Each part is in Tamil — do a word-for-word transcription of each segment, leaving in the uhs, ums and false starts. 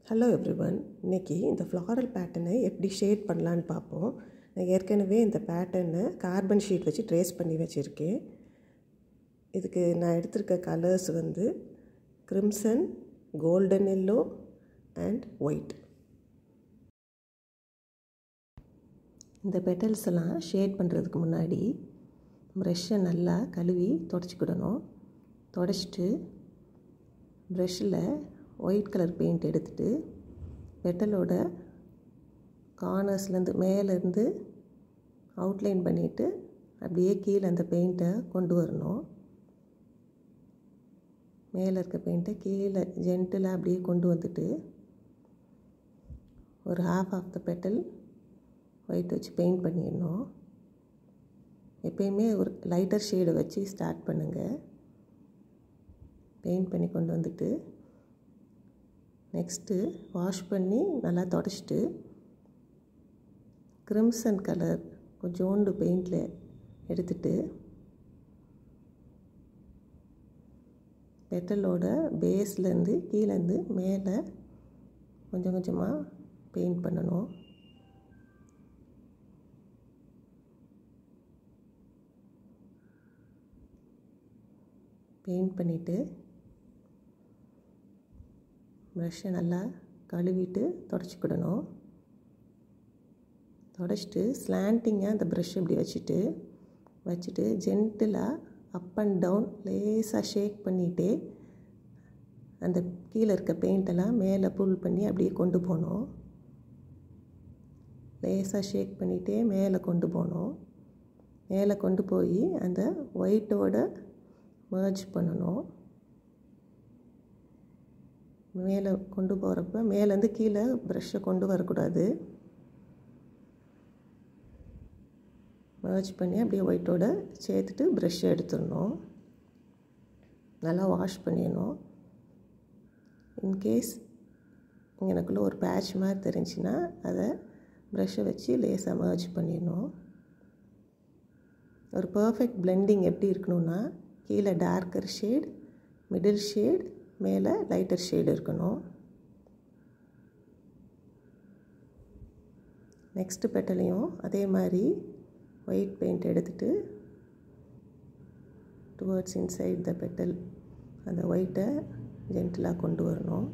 Hello everyone. இன்றைக்கி இந்த ஃப்ளாரல் பேட்டர்னை எப்படி ஷேட் பண்ணலான்னு பார்ப்போம். நான் ஏற்கனவே இந்த பேட்டர்னை கார்பன் ஷீட் வச்சு ட்ரேஸ் பண்ணி வச்சுருக்கேன். இதுக்கு நான் எடுத்திருக்க கலர்ஸ் வந்து crimson, golden yellow and white. இந்த பெட்டல்ஸ் எல்லாம் ஷேட் பண்ணுறதுக்கு முன்னாடி ப்ரெஷ்ஷை நல்லா கழுவி தொடச்சிக்கிடணும். தொடச்சிட்டு ப்ரெஷ்ஷில் ஒயிட் கலர் பெயிண்ட் எடுத்துகிட்டு பெட்டலோட கார்னர்ஸ்லேருந்து மேலேருந்து அவுட்லைன் பண்ணிவிட்டு அப்படியே கீழே அந்த பெயிண்ட்டை கொண்டு வரணும். மேலே இருக்க பெயிண்ட்டை கீழே ஜென்டிலாக அப்படியே கொண்டு வந்துட்டு ஒரு half of the petal white வச்சு பெயிண்ட் பண்ணிடணும். எப்பயுமே ஒரு லைட்டர் ஷேடை வச்சு ஸ்டார்ட் பண்ணுங்கள். பெயிண்ட் பண்ணி கொண்டு வந்துட்டு நெக்ஸ்ட்டு வாஷ் பண்ணி நல்லா தொடச்சிட்டு கிரிம்சன் கலர் கொஞ்சோண்டு பெயிண்டில் எடுத்துட்டு பெட்டலோட பேஸ்லேருந்து கீழேருந்து மேலே கொஞ்சம் கொஞ்சமாக பெயிண்ட் பண்ணணும். பெயிண்ட் பண்ணிவிட்டு ப்ரஷ்ஷை நல்லா கழுவிட்டு தொடச்சிக்கிடணும். தொடச்சிட்டு ஸ்லாண்டிங்காக அந்த ப்ரஷ் இப்படி வச்சுட்டு வச்சுட்டு ஜென்டிலாக அப் அண்ட் டவுன் லேசாக ஷேக் பண்ணிகிட்டே அந்த கீழே இருக்க பெயிண்டெல்லாம் மேலே புல் பண்ணி அப்படியே கொண்டு போகணும். லேசாக ஷேக் பண்ணிகிட்டே மேலே கொண்டு போகணும். மேலே கொண்டு போய் அந்த ஒயிட்டோட மர்ஜ் பண்ணணும். மேலே கொண்டு போகிறப்ப மேலேருந்து கீழே ப்ரஷ்ஷை கொண்டு வரக்கூடாது. மர்ஜ் பண்ணி அப்படியே ஒயிட்டோட சேர்த்துட்டு ப்ரஷ்ஷை எடுத்துடணும். நல்லா வாஷ் பண்ணிடணும். இன்கேஸ் எனக்குள்ளே ஒரு பேட்ச் மாதிரி தெரிஞ்சுன்னா அதை ப்ரஷ்ஷை வச்சு லேசாக மர்ஜ் பண்ணிடணும். ஒரு பர்ஃபெக்ட் பிளெண்டிங் எப்படி இருக்கணும்னா கீழே டார்க்கர் ஷேட், மிடில் ஷேட், மேலே லைட்டர் ஷேடு இருக்கணும். நெக்ஸ்ட்டு பெட்டலையும் அதே மாதிரி ஒயிட் பெயிண்ட் எடுத்துகிட்டு டுவர்ட்ஸ் இன்சைட் த பெட்டல் அந்த ஒயிட்டை ஜென்டிலாக கொண்டு வரணும்.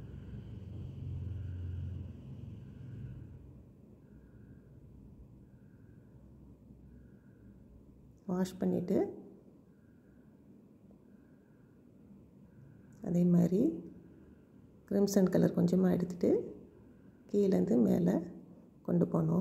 வாஷ் பண்ணிவிட்டு அதே மாதிரி கிரிம்சன் கலர் கொஞ்சமாக எடுத்துகிட்டு கீழேருந்து மேலே கொண்டு போகணும்.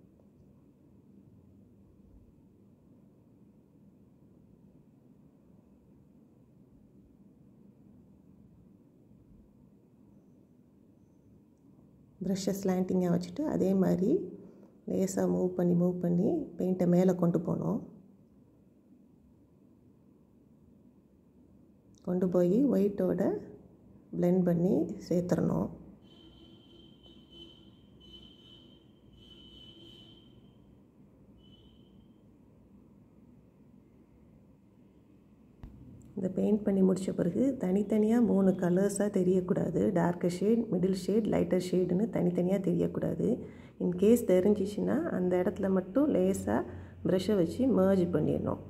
ப்ரஷ்ஷை ஸ்லாண்டிங்காக வச்சுட்டு அதே மாதிரி லேசாக மூவ் பண்ணி மூவ் பண்ணி பெயிண்ட்டை மேலே கொண்டு போகணும். கொண்டு போய் ஒயிட்டோட பிளெண்ட் பண்ணி சேர்த்துடணும். இந்த பெயிண்ட் பண்ணி முடித்த பிறகு தனித்தனியாக மூணு கலர்ஸாக தெரியக்கூடாது. Darker shade, middle shade, lighter ஷேடுன்னு தனித்தனியாக தெரியக்கூடாது. இன்கேஸ் தெரிஞ்சிச்சுன்னா அந்த இடத்துல மட்டும் லேசாக ப்ரஷ்ஷை வச்சு மர்ஜ் பண்ணிடணும்.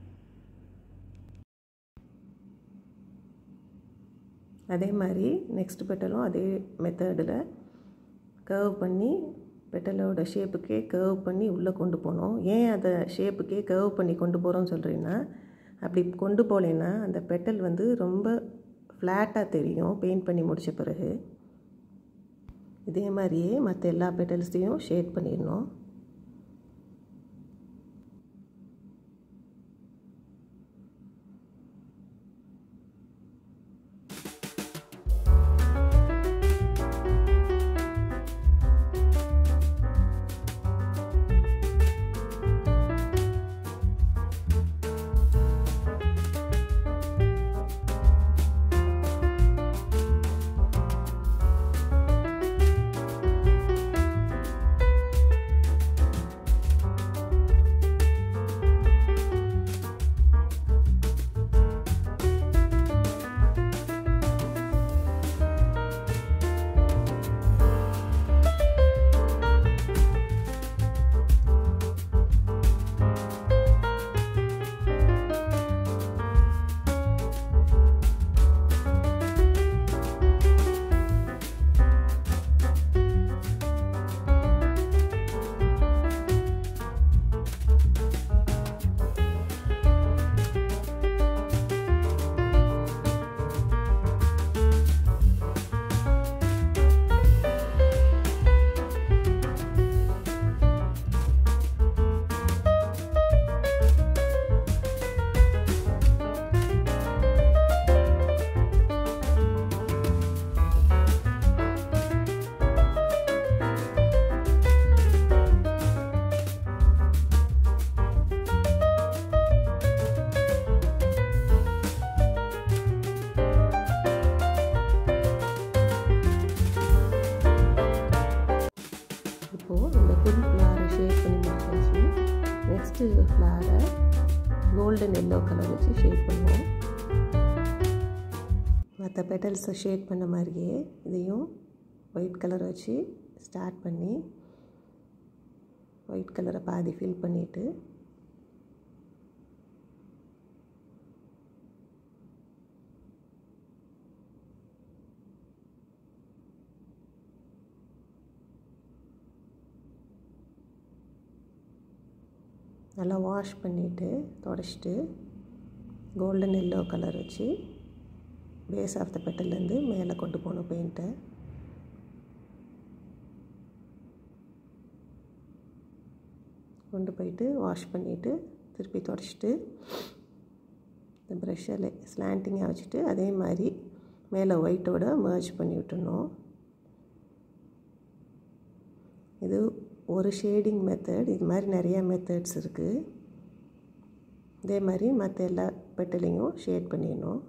அதே மாதிரி நெக்ஸ்ட் பெட்டலும் அதே மெத்தடில் கர்வ் பண்ணி பெட்டலோட ஷேப்புக்கே கர்வ் பண்ணி உள்ளே கொண்டு போகணும். ஏன் அதை ஷேப்புக்கே கர்வ் பண்ணி கொண்டு போகிறோம்னு சொல்கிறீங்கன்னா அப்படி கொண்டு போகலைன்னா அந்த பெட்டல் வந்து ரொம்ப ஃப்ளாட்டாக தெரியும் பெயிண்ட் பண்ணி முடித்த பிறகு. இதே மாதிரியே மற்ற எல்லா பெட்டல்ஸையும் ஷேட் பண்ணிடணும். ஃபஸ்ட்டு ஃப்ளாரை கோல்டன் எல்லோ கலர் வச்சு ஷேட் பண்ணுவோம். மற்ற பெட்டல்ஸை ஷேட் பண்ண மாதிரியே இதையும் ஒயிட் கலர் வச்சு ஸ்டார்ட் பண்ணி ஒயிட் கலரை பாதி ஃபில் பண்ணிவிட்டு நல்லா வாஷ் பண்ணிவிட்டு தொடச்சிட்டு கோல்டன் எல்லோ கலர் வச்சு பேஸ் ஆஃப் த பெட்டல்லேருந்து மேலே கொண்டு போகணும் பெயிண்ட்டை. கொண்டு போயிட்டு வாஷ் பண்ணிவிட்டு திருப்பி தொடச்சிட்டு இந்த ப்ரெஷ்ஷில் ஸ்லாண்டிங்காக வச்சுட்டு அதே மாதிரி மேலே ஒயிட்டோட மர்ஜ் பண்ணி விட்டுணும். இது ஒரு ஷேடிங் மெத்தட். இது மாதிரி நிறையா மெத்தட்ஸ் இருக்குது. இதே மாதிரி மற்ற எல்லா பெட்டலையும் ஷேட் பண்ணிடணும்.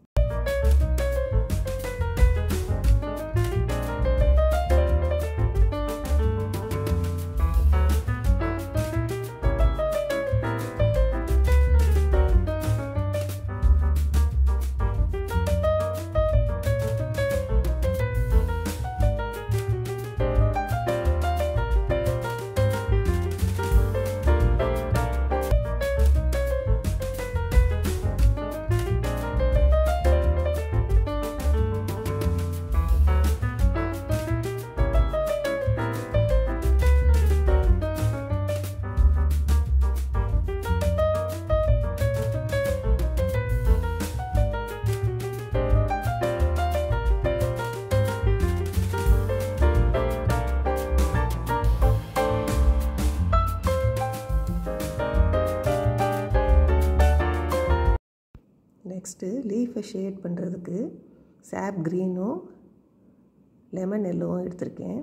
நெக்ஸ்ட்டு லீஃபை ஷேட் பண்ணுறதுக்கு சாப் க்ரீனும் லெமன் எல்லோவும் எடுத்திருக்கேன்.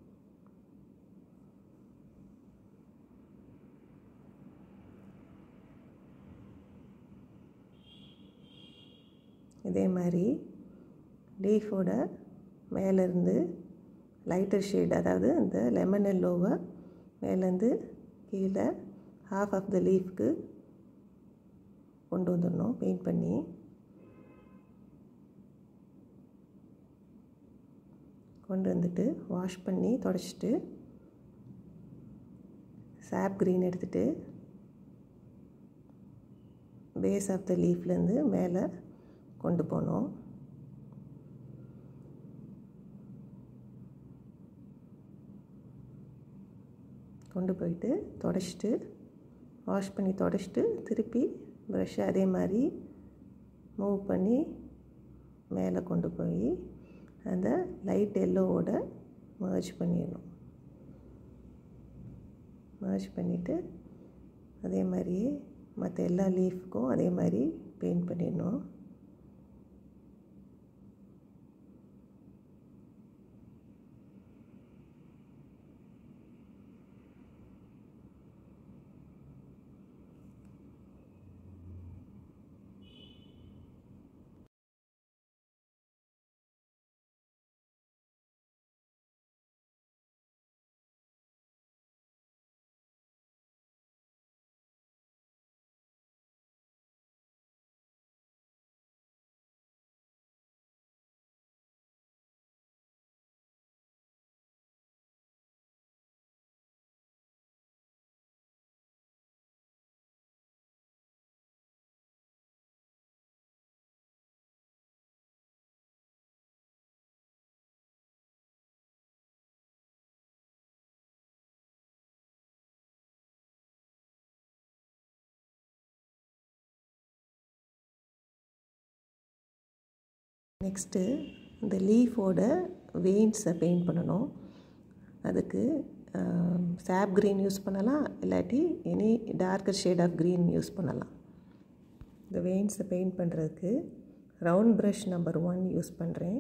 இதே மாதிரி லீஃபோட மேலேருந்து லைட்டர் ஷேட், அதாவது இந்த லெமன் எல்லோவை மேலேருந்து கீழே ஹாஃப் ஆஃப் த லீஃப்க்கு கொண்டு வந்துடணும் பெயிண்ட் பண்ணி. கொண்டு வந்துட்டு வாஷ் பண்ணி தொடச்சிட்டு சாப் க்ரீன் எடுத்துகிட்டு பேஸ் ஆஃப் த லீஃப்லேருந்து மேலே கொண்டு போகணும். கொண்டு போயிட்டு தொடச்சிட்டு வாஷ் பண்ணி தொடச்சிட்டு திருப்பி ப்ரஷ்ஷை அதே மாதிரி மூவ் பண்ணி மேலே கொண்டு போய் அந்த லைட் எல்லோவோட மர்ஜ் பண்ணிடணும். மர்ஜ் பண்ணிவிட்டு அதே மாதிரியே மற்ற எல்லா லீஃப்க்கும் அதே மாதிரி பெயிண்ட் பண்ணிடணும். நெக்ஸ்ட்டு இந்த லீஃபோட வெயின்ஸை பெயிண்ட் பண்ணணும். அதுக்கு சாப் க்ரீன் யூஸ் பண்ணலாம், இல்லாட்டி any darker shade of green use பண்ணலாம். இந்த வெயின்ஸை பெயிண்ட் பண்ணுறதுக்கு round brush number one use பண்ணுறேன்.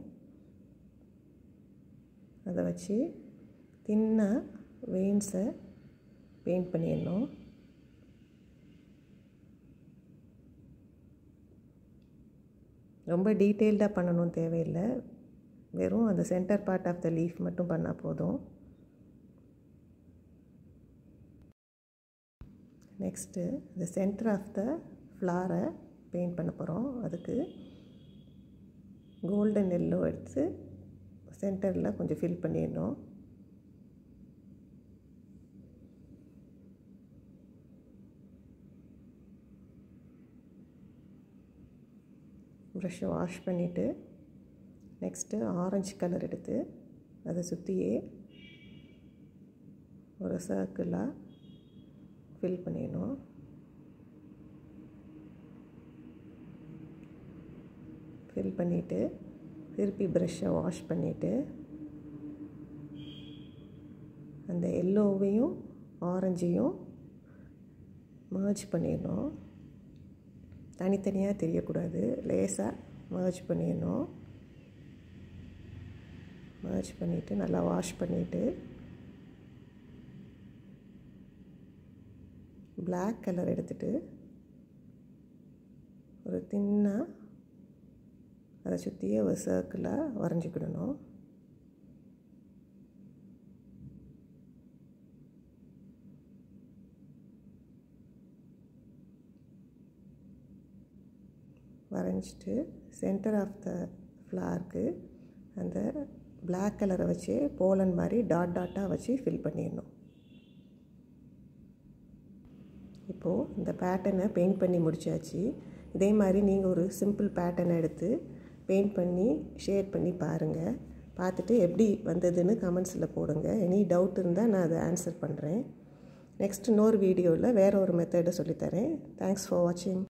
அதை வச்சு தின்னாக வெயின்ஸை பெயிண்ட் பண்ணிடணும். ரொம்ப டீட்டெயில்டாக பண்ணணும் தேவையில்லை, வெறும் அந்த centre part of the leaf மட்டும் பண்ணால் போதும். நெக்ஸ்ட்டு இந்த சென்டர் ஆஃப் த ஃப்ளாரை பெயிண்ட் பண்ண போகிறோம். அதுக்கு கோல்டன் எல்லோ எடுத்து சென்டரில் கொஞ்சம் ஃபில் பண்ணிடணும். ப்ரஷ்ஷை வாஷ் பண்ணிவிட்டு நெக்ஸ்ட்டு ஆரஞ்சு கலர் எடுத்து அதை சுற்றியே ஒரு சர்க்கிளாக ஃபில் பண்ணிடணும். ஃபில் பண்ணிவிட்டு திருப்பி ப்ரஷ்ஷை வாஷ் பண்ணிவிட்டு அந்த எல்லோவையும் ஆரஞ்சையும் மர்ஜ் பண்ணிடணும். தனித்தனியாக தெரியக்கூடாது, லேசாக மர்ஜ் பண்ணிடணும். மர்ஜ் பண்ணிவிட்டு நல்லா வாஷ் பண்ணிவிட்டு பிளாக் கலர் எடுத்துகிட்டு ஒரு தின்னாக அதை சுற்றியே ஒரு சர்க்கிளாக வரைஞ்சிக்கிடணும். வரைஞ்சிட்டு சென்டர் ஆஃப் த ஃப்ளாருக்கு அந்த பிளாக் கலரை வச்சு போலன் மாதிரி டாட் டாட்டாக வச்சு ஃபில் பண்ணிடணும். இப்போது இந்த பேட்டர்னை பெயிண்ட் பண்ணி முடித்தாச்சு. இதே மாதிரி நீங்கள் ஒரு சிம்பிள் பேட்டர்னை எடுத்து பெயிண்ட் பண்ணி ஷேட் பண்ணி பாருங்கள். பார்த்துட்டு எப்படி வந்ததுன்னு கமெண்ட்ஸில் போடுங்க. எனி டவுட் இருந்தால் நான் அதை ஆன்சர் பண்ணுறேன். நெக்ஸ்ட் இன்னொரு வீடியோவில் வேறு ஒரு மெத்தடை சொல்லித்தரேன். தேங்க்ஸ் ஃபார் வாட்சிங்.